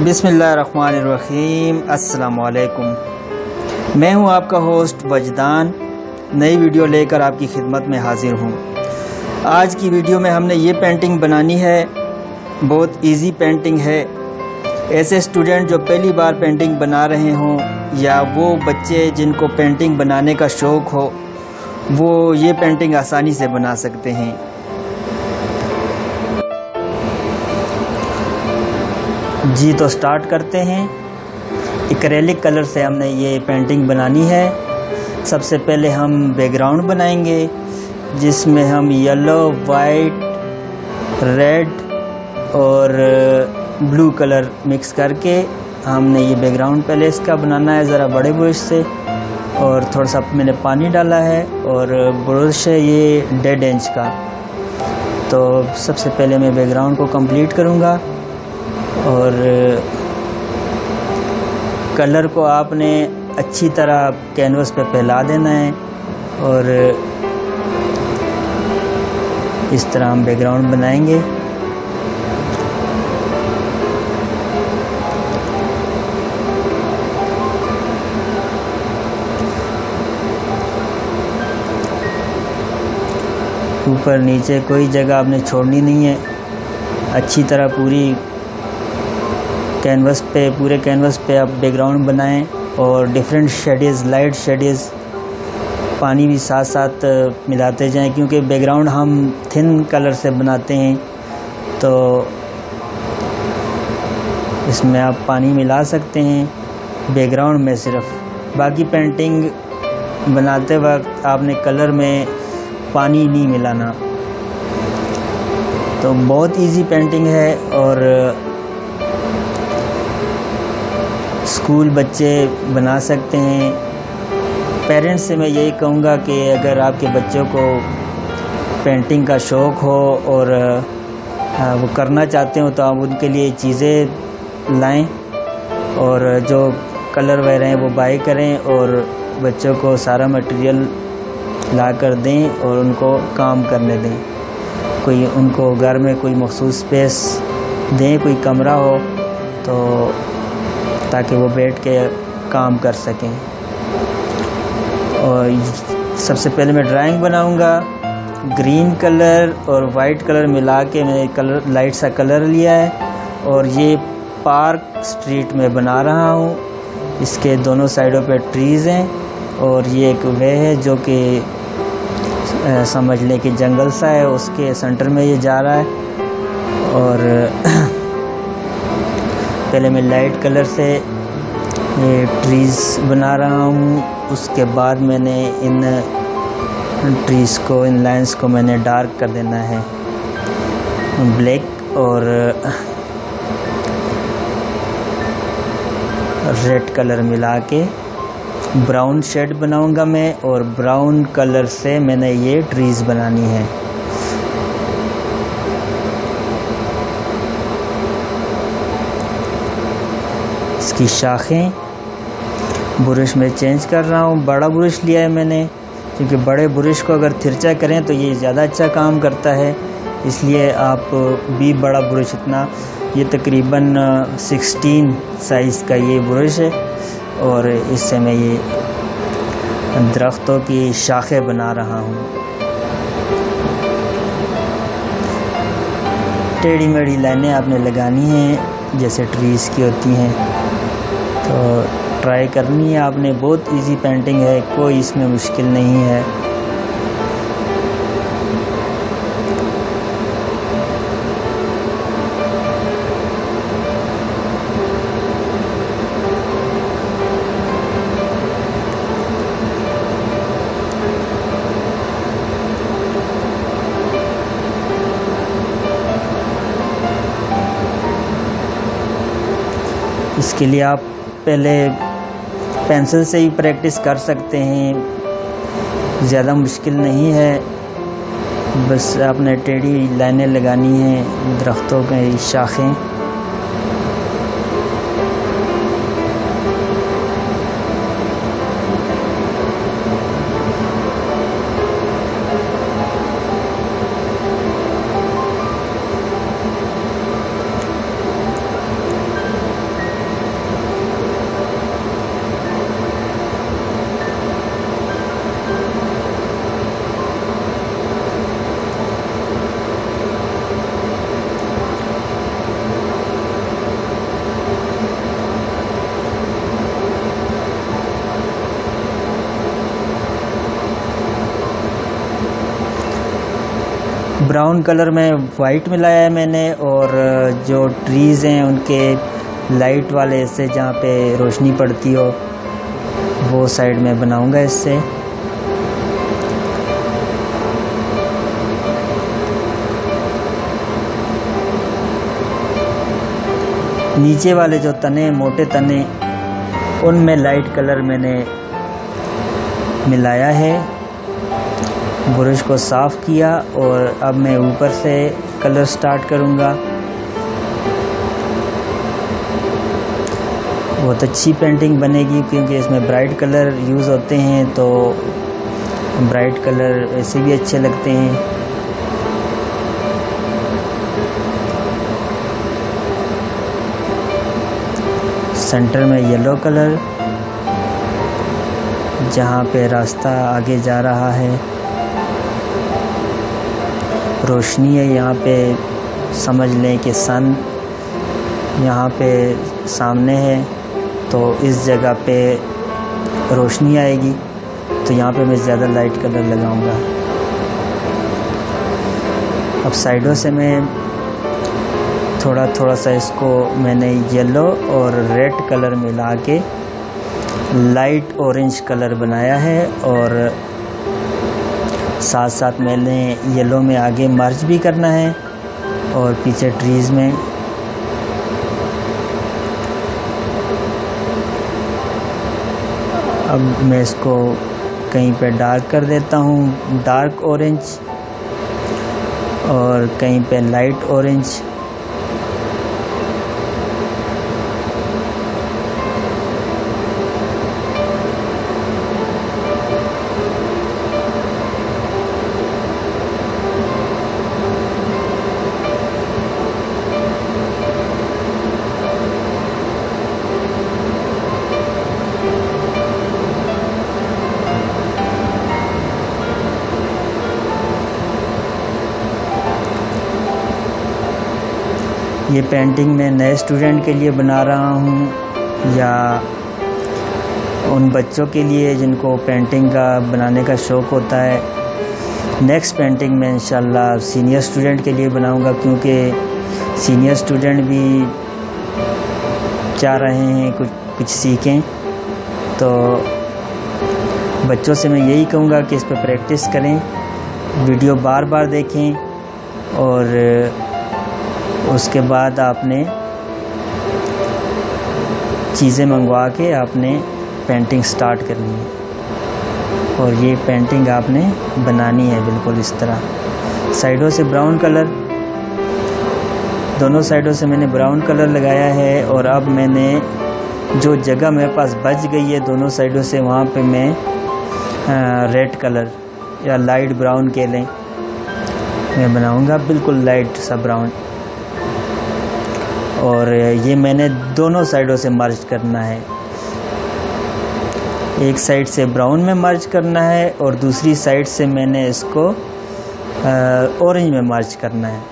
बिस्मिल्लाहिर्रहमानिर्रहीम। अस्सलाम वालेकुम। मैं हूं आपका होस्ट वजदान। नई वीडियो लेकर आपकी खिदमत में हाजिर हूं। आज की वीडियो में हमने ये पेंटिंग बनानी है। बहुत इजी पेंटिंग है। ऐसे स्टूडेंट जो पहली बार पेंटिंग बना रहे हों या वो बच्चे जिनको पेंटिंग बनाने का शौक़ हो, वो ये पेंटिंग आसानी से बना सकते हैं। जी तो स्टार्ट करते हैं। एक्रेलिक कलर से हमने ये पेंटिंग बनानी है। सबसे पहले हम बैकग्राउंड बनाएंगे जिसमें हम येलो, वाइट, रेड और ब्लू कलर मिक्स करके हमने ये बैकग्राउंड पहले इसका बनाना है ज़रा बड़े ब्रश से। और थोड़ा सा मैंने पानी डाला है और ब्रश है ये 1.5 इंच का। तो सबसे पहले मैं बैकग्राउंड को कंप्लीट करूँगा और कलर को आपने अच्छी तरह कैनवस पे फैला देना है और इस तरह हम बैकग्राउंड बनाएंगे। ऊपर नीचे कोई जगह आपने छोड़नी नहीं है। अच्छी तरह पूरे कैनवस पे आप बैकग्राउंड बनाएं और डिफरेंट शेडेज़, लाइट शेडेज़, पानी भी साथ साथ मिलाते जाएं क्योंकि बैकग्राउंड हम थिन कलर से बनाते हैं। तो इसमें आप पानी मिला सकते हैं बैकग्राउंड में सिर्फ। बाकी पेंटिंग बनाते वक्त आपने कलर में पानी नहीं मिलाना। तो बहुत इजी पेंटिंग है और स्कूल बच्चे बना सकते हैं। पेरेंट्स से मैं यही कहूँगा कि अगर आपके बच्चों को पेंटिंग का शौक़ हो और वो करना चाहते हो तो आप उनके लिए चीज़ें लाएं और जो कलर वगैरह हैं वो बाय करें और बच्चों को सारा मटेरियल ला कर दें और उनको काम करने दें। कोई उनको घर में कोई मखसूस स्पेस दें, कोई कमरा हो तो ताकि वो बैठ के काम कर सकें। और सबसे पहले मैं ड्राइंग बनाऊंगा। ग्रीन कलर और वाइट कलर मिला के मैंने कलर लाइट सा कलर लिया है और ये पार्क स्ट्रीट में बना रहा हूँ। इसके दोनों साइडों पे ट्रीज़ हैं और ये एक वे है जो कि समझ लें कि जंगल सा है, उसके सेंटर में ये जा रहा है। और पहले मैं लाइट कलर से ये ट्रीज़ बना रहा हूँ। उसके बाद मैंने इन ट्रीज़ को, इन लाइंस को मैंने डार्क कर देना है ब्लैक और रेड कलर मिला के ब्राउन शेड बनाऊंगा मैं और ब्राउन कलर से मैंने ये ट्रीज़ बनानी है। इसकी शाखें ब्रश में चेंज कर रहा हूँ। बड़ा ब्रश लिया है मैंने क्योंकि बड़े ब्रश को अगर तिरछा करें तो ये ज़्यादा अच्छा काम करता है, इसलिए आप भी बड़ा ब्रश इतना, ये तकरीबन 16 साइज़ का ये ब्रश है और इससे मैं ये दरख्तों की शाखें बना रहा हूँ। टेढ़ी मेढ़ी लाइनें आपने लगानी हैं जैसे ट्रीज़ की होती हैं, तो ट्राई करनी है आपने। बहुत इजी पेंटिंग है, कोई इसमें मुश्किल नहीं है। इसके लिए आप पहले पेंसिल से ही प्रैक्टिस कर सकते हैं, ज़्यादा मुश्किल नहीं है। बस आपने टेढ़ी लाइनें लगानी हैं, दरख्तों की शाखें। ब्राउन कलर में वाइट मिलाया है मैंने, और जो ट्रीज़ हैं उनके लाइट वाले हिस्से जहाँ पे रोशनी पड़ती हो वो साइड में बनाऊंगा इससे। नीचे वाले जो तने, मोटे तने, उनमें लाइट कलर मैंने मिलाया है। ब्रश को साफ़ किया और अब मैं ऊपर से कलर स्टार्ट करूँगा। बहुत अच्छी पेंटिंग बनेगी क्योंकि इसमें ब्राइट कलर यूज़ होते हैं, तो ब्राइट कलर ऐसे भी अच्छे लगते हैं। सेंटर में येलो कलर, जहाँ पे रास्ता आगे जा रहा है, रोशनी है यहाँ पे, समझ लें कि सन यहाँ पे सामने है, तो इस जगह पे रोशनी आएगी, तो यहाँ पे मैं ज़्यादा लाइट कलर लगाऊंगा। अब साइडों से मैं थोड़ा थोड़ा सा इसको मैंने येलो और रेड कलर मिला के लाइट ऑरेंज कलर बनाया है, और साथ साथ मैंने येलो में आगे मर्ज भी करना है और पीछे ट्रीज़ में। अब मैं इसको कहीं पे डार्क कर देता हूँ, डार्क ऑरेंज, और कहीं पे लाइट ऑरेंज। ये पेंटिंग मैं नए स्टूडेंट के लिए बना रहा हूँ या उन बच्चों के लिए जिनको पेंटिंग का बनाने का शौक़ होता है। नेक्स्ट पेंटिंग मैं इंशाल्लाह सीनियर स्टूडेंट के लिए बनाऊँगा, क्योंकि सीनियर स्टूडेंट भी चाह रहे हैं कुछ सीखें। तो बच्चों से मैं यही कहूँगा कि इस पर प्रैक्टिस करें, वीडियो बार बार देखें, और उसके बाद आपने चीज़ें मंगवा के आपने पेंटिंग स्टार्ट करनी है। और ये पेंटिंग आपने बनानी है बिल्कुल इस तरह। साइडों से ब्राउन कलर, दोनों साइडों से मैंने ब्राउन कलर लगाया है, और अब मैंने जो जगह मेरे पास बच गई है दोनों साइडों से, वहाँ पे मैं रेड कलर या लाइट ब्राउन के लें मैं बनाऊँगा, बिल्कुल लाइट सा ब्राउन। और ये मैंने दोनों साइडों से मर्ज करना है, एक साइड से ब्राउन में मर्ज करना है और दूसरी साइड से मैंने इसको ऑरेंज में मर्ज करना है।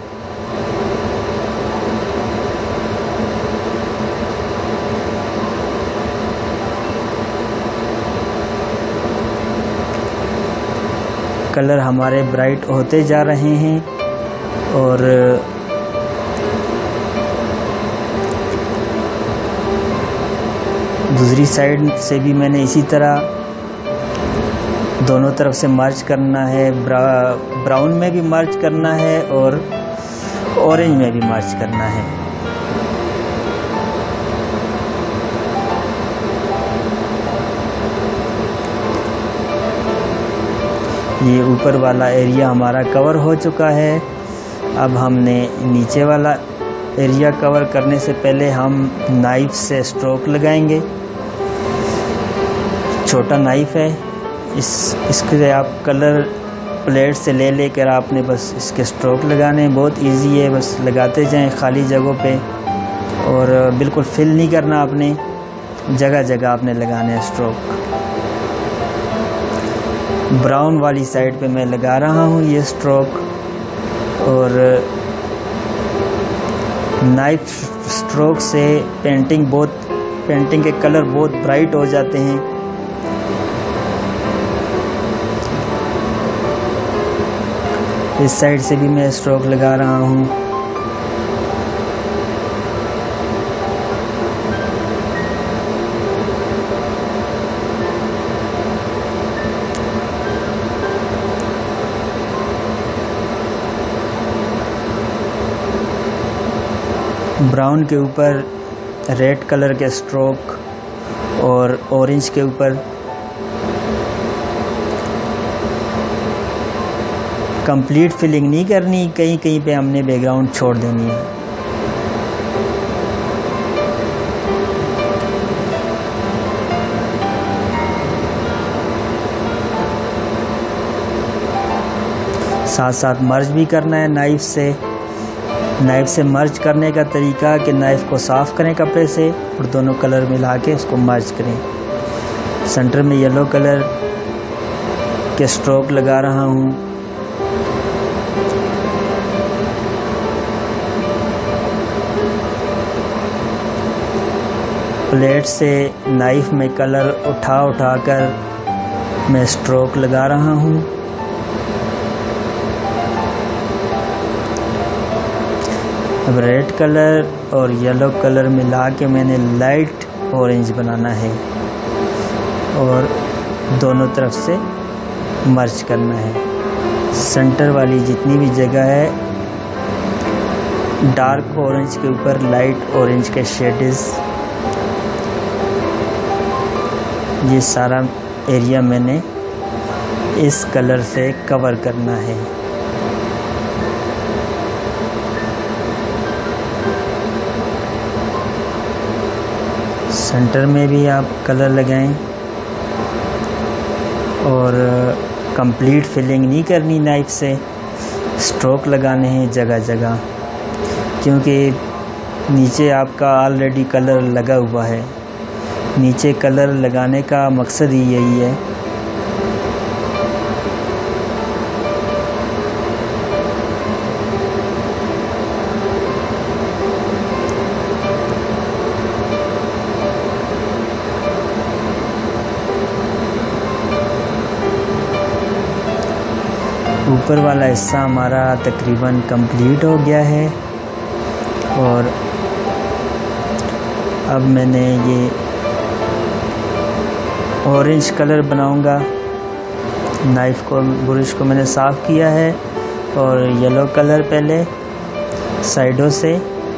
कलर हमारे ब्राइट होते जा रहे हैं, और दूसरी साइड से भी मैंने इसी तरह दोनों तरफ से मर्ज करना है, ब्राउन में भी मर्ज करना है और ऑरेंज में भी मर्ज करना है। ये ऊपर वाला एरिया हमारा कवर हो चुका है। अब हमने नीचे वाला एरिया कवर करने से पहले हम नाइफ से स्ट्रोक लगाएंगे। छोटा नाइफ है, इसके आप कलर प्लेट से ले लेकर आपने बस इसके स्ट्रोक लगाने हैं। बहुत इजी है, बस लगाते जाएं खाली जगहों पे, और बिल्कुल फिल नहीं करना आपने, जगह जगह आपने लगाने हैं स्ट्रोक। ब्राउन वाली साइड पे मैं लगा रहा हूँ ये स्ट्रोक, और नाइफ स्ट्रोक से पेंटिंग के कलर बहुत ब्राइट हो जाते हैं। इस साइड से भी मैं स्ट्रोक लगा रहा हूँ। ब्राउन के ऊपर रेड कलर के स्ट्रोक और ऑरेंज के ऊपर कंप्लीट फिलिंग नहीं करनी, कहीं कहीं पे हमने बैकग्राउंड छोड़ देनी है। साथ साथ मर्ज भी करना है नाइफ से। नाइफ से मर्ज करने का तरीका कि नाइफ को साफ़ करें कपड़े से और दोनों कलर मिला के उसको मर्ज करें। सेंटर में येलो कलर के स्ट्रोक लगा रहा हूँ। प्लेट से नाइफ में कलर उठा कर मैं स्ट्रोक लगा रहा हूँ। अब रेड कलर और येलो कलर मिला के मैंने लाइट ऑरेंज बनाना है और दोनों तरफ से मर्ज करना है। सेंटर वाली जितनी भी जगह है डार्क ऑरेंज के ऊपर लाइट ऑरेंज के शेड्स, ये सारा एरिया मैंने इस कलर से कवर करना है। सेंटर में भी आप कलर लगाएं और कंप्लीट फिलिंग नहीं करनी नाइफ से, स्ट्रोक लगाने हैं जगह जगह, क्योंकि नीचे आपका ऑलरेडी कलर लगा हुआ है। नीचे कलर लगाने का मकसद ही यही है। ऊपर वाला हिस्सा हमारा तकरीबन कंप्लीट हो गया है और अब मैंने ये ऑरेंज कलर बनाऊंगा। नाइफ को ब्रश को मैंने साफ़ किया है और येलो कलर पहले साइडों से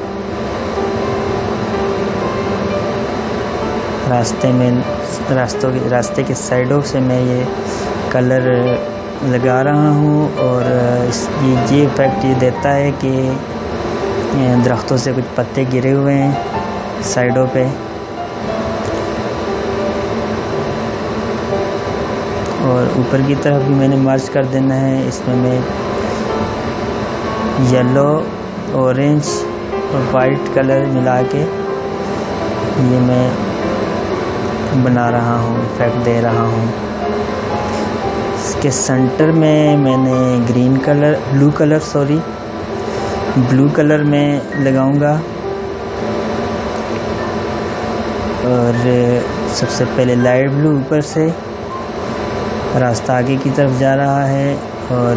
रास्ते के साइडों से मैं ये कलर लगा रहा हूँ और ये इफ़ेक्ट ये देता है कि दरख्तों से कुछ पत्ते गिरे हुए हैं साइडों पे और ऊपर की तरफ भी मैंने मर्ज कर देना है। इसमें मैं येलो, ऑरेंज और वाइट कलर मिला के ये मैं बना रहा हूँ, इफ़ेक्ट दे रहा हूँ। इसके सेंटर में मैंने ब्लू कलर में लगाऊंगा और सबसे पहले लाइट ब्लू ऊपर से रास्ता आगे की तरफ जा रहा है और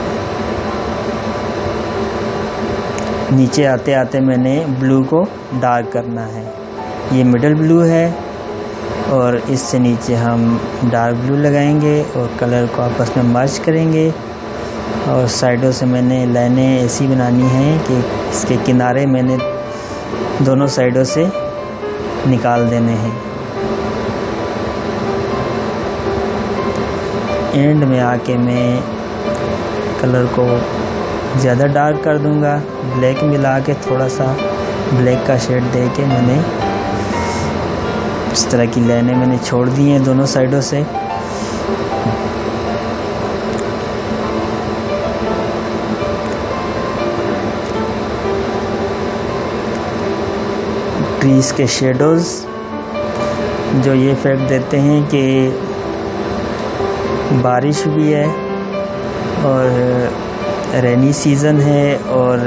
नीचे आते आते मैंने ब्लू को डार्क करना है। ये मिडल ब्लू है और इससे नीचे हम डार्क ब्लू लगाएंगे और कलर को आपस में मर्ज करेंगे और साइडों से मैंने लाइनें ऐसी बनानी हैं कि इसके किनारे मैंने दोनों साइडों से निकाल देने हैं। एंड में आके मैं कलर को ज़्यादा डार्क कर दूंगा, ब्लैक मिला के थोड़ा सा ब्लैक का शेड दे के मैंने इस तरह की लाइनें मैंने छोड़ दी हैं दोनों साइडों से। ट्रीज के शेडोज़ जो ये इफेक्ट देते हैं कि बारिश भी है और रेनी सीज़न है और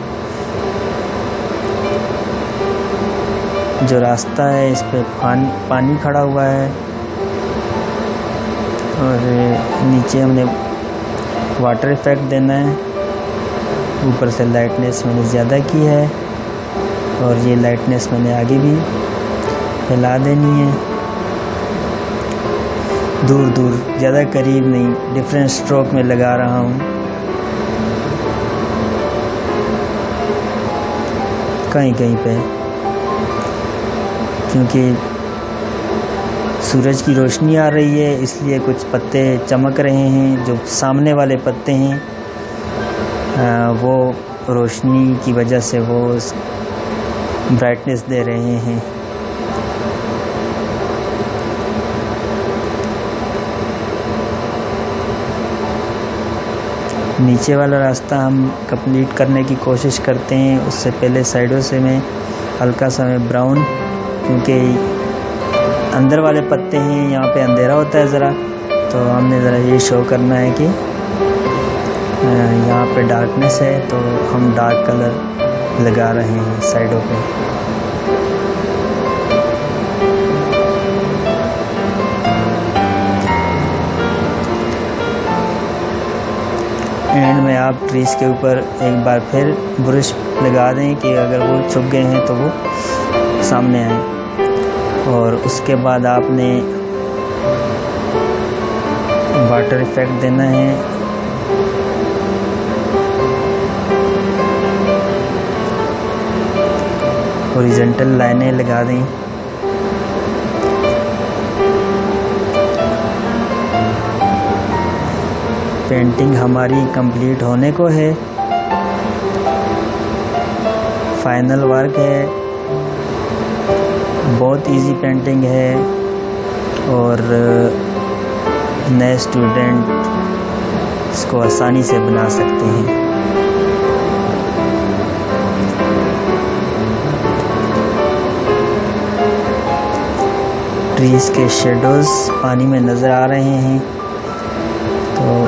जो रास्ता है इस पे पानी खड़ा हुआ है और नीचे हमने वाटर इफ़ेक्ट देना है। ऊपर से लाइटनेस मैंने ज़्यादा की है और ये लाइटनेस मैंने आगे भी फैला देनी है, दूर दूर, ज़्यादा करीब नहीं, डिफरेंट स्ट्रोक में लगा रहा हूँ। कहीं कहीं पे, क्योंकि सूरज की रोशनी आ रही है इसलिए कुछ पत्ते चमक रहे हैं। जो सामने वाले पत्ते हैं वो रोशनी की वजह से वो ब्राइटनेस दे रहे हैं। नीचे वाला रास्ता हम कंप्लीट करने की कोशिश करते हैं। उससे पहले साइडों से मैं हल्का सा ब्राउन, क्योंकि अंदर वाले पत्ते हैं, यहाँ पे अंधेरा होता है ज़रा, तो हमने ज़रा ये शो करना है कि यहाँ पे डार्कनेस है, तो हम डार्क कलर लगा रहे हैं साइडों पे। एंड में आप ट्रीज़ के ऊपर एक बार फिर ब्रश लगा दें कि अगर वो छुप गए हैं तो वो सामने आए। और उसके बाद आपने वाटर इफ़ेक्ट देना है। हॉरिजॉन्टल लाइनें लगा दें। पेंटिंग हमारी कंप्लीट होने को है, फाइनल वर्क है। बहुत इजी पेंटिंग है और नए स्टूडेंट इसको आसानी से बना सकते हैं। ट्रीज़ के शेडोज़ पानी में नज़र आ रहे हैं, तो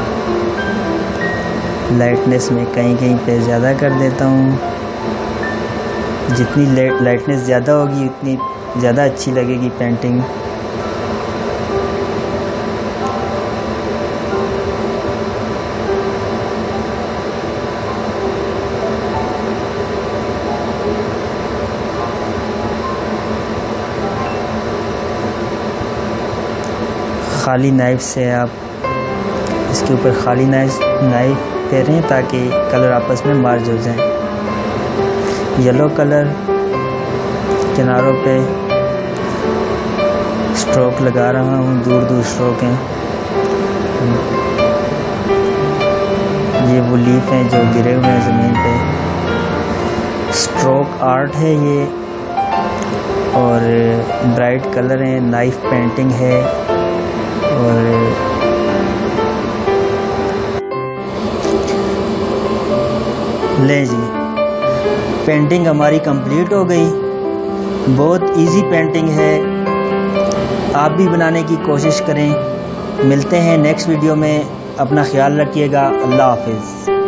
लाइटनेस में कहीं कहीं पे ज़्यादा कर देता हूँ। जितनी लाइटनेस ज़्यादा होगी उतनी ज़्यादा अच्छी लगेगी पेंटिंग। खाली नाइफ से आप इसके ऊपर खाली नाइफ फेरें ताकि कलर आपस में मर्ज हो जाए। येलो कलर किनारों पे स्ट्रोक लगा रहा हूँ, दूर दूर स्ट्रोक हैं। ये वो लीफ हैं जो गिरे हुए हैं ज़मीन पे। स्ट्रोक आर्ट है ये, और ब्राइट कलर है, नाइफ पेंटिंग है। और ले जी, पेंटिंग हमारी कंप्लीट हो गई। बहुत इजी पेंटिंग है, आप भी बनाने की कोशिश करें। मिलते हैं नेक्स्ट वीडियो में, अपना ख्याल रखिएगा। अल्लाह हाफिज़।